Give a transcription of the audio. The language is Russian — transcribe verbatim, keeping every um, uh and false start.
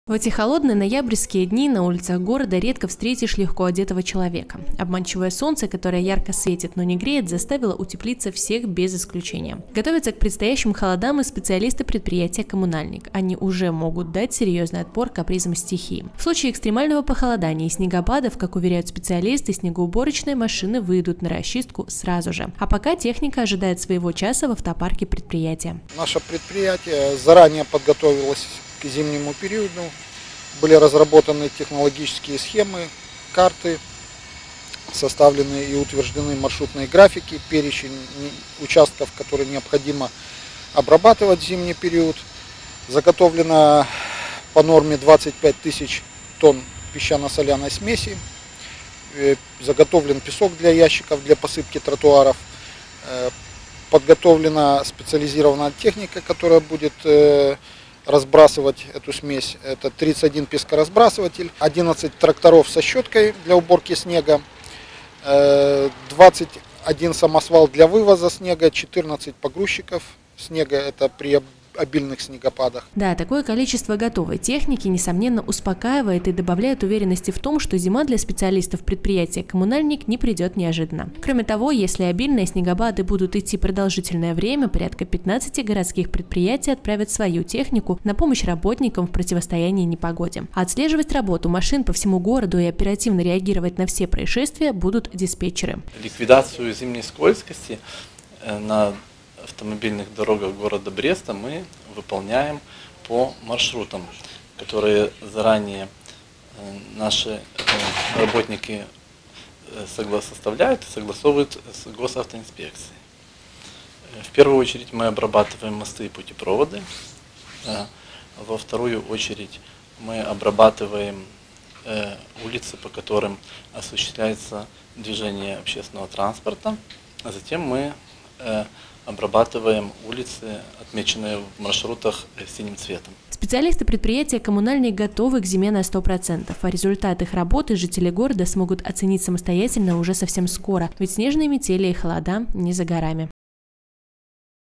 В эти холодные ноябрьские дни на улицах города редко встретишь легко одетого человека. Обманчивое солнце, которое ярко светит, но не греет, заставило утеплиться всех без исключения. Готовятся к предстоящим холодам и специалисты предприятия «Коммунальник». Они уже могут дать серьезный отпор капризам стихии. В случае экстремального похолодания и снегопадов, как уверяют специалисты, снегоуборочные машины выйдут на расчистку сразу же. А пока техника ожидает своего часа в автопарке предприятия. Наше предприятие заранее подготовилось к зимнему периоду. Были разработаны технологические схемы, карты, составлены и утверждены маршрутные графики, перечень участков, которые необходимо обрабатывать в зимний период. Заготовлено по норме двадцать пять тысяч тонн песчано-соляной смеси. Заготовлен песок для ящиков, для посыпки тротуаров. Подготовлена специализированная техника, которая будет разбрасывать эту смесь. Это тридцать один пескоразбрасыватель, одиннадцать тракторов со щеткой для уборки снега, двадцать один самосвал для вывоза снега, четырнадцать погрузчиков снега, это при обильных снегопадах. Да, такое количество готовой техники, несомненно, успокаивает и добавляет уверенности в том, что зима для специалистов предприятия «Коммунальник» не придет неожиданно. Кроме того, если обильные снегопады будут идти продолжительное время, порядка пятнадцати городских предприятий отправят свою технику на помощь работникам в противостоянии непогоде. А отслеживать работу машин по всему городу и оперативно реагировать на все происшествия будут диспетчеры. Ликвидацию зимней скользкости на автомобильных дорогах города Бреста мы выполняем по маршрутам, которые заранее наши работники составляют и согласовывают с госавтоинспекцией. В первую очередь мы обрабатываем мосты и путепроводы, во вторую очередь мы обрабатываем улицы, по которым осуществляется движение общественного транспорта, а затем мы обрабатываем улицы, отмеченные в маршрутах синим цветом. Специалисты предприятия «Коммунальник» готовы к зиме на сто процентов, а результат их работы жители города смогут оценить самостоятельно уже совсем скоро, ведь снежные метели и холода не за горами.